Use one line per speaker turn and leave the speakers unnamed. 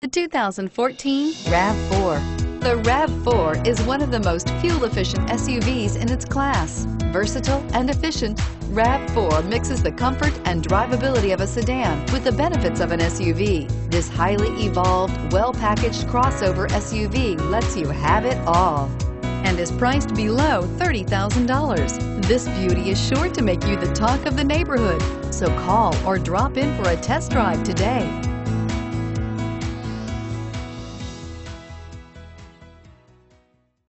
The 2014 RAV4. The RAV4 is one of the most fuel-efficient SUVs in its class. Versatile and efficient, RAV4 mixes the comfort and drivability of a sedan with the benefits of an SUV. This highly evolved, well-packaged crossover SUV lets you have it all and is priced below $30,000. This beauty is sure to make you the talk of the neighborhood. So call or drop in for a test drive today.